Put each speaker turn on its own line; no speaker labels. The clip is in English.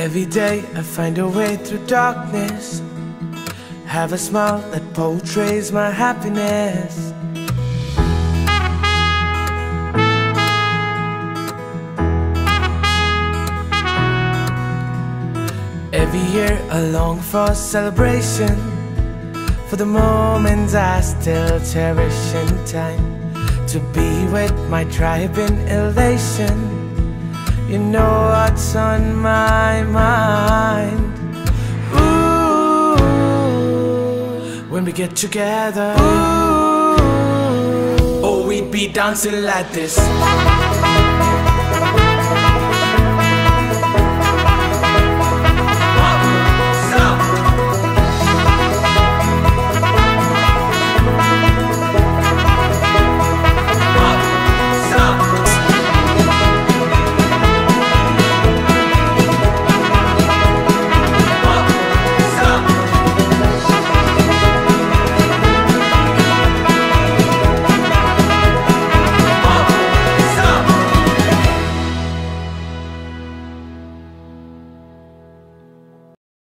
Every day I find a way through darkness, have a smile that portrays my happiness. Every year I long for a celebration, for the moments I still cherish in time, to be with my tribe in elation. You know what's on my mind. Ooh, when we get together, ooh, oh, we'd be dancing like this.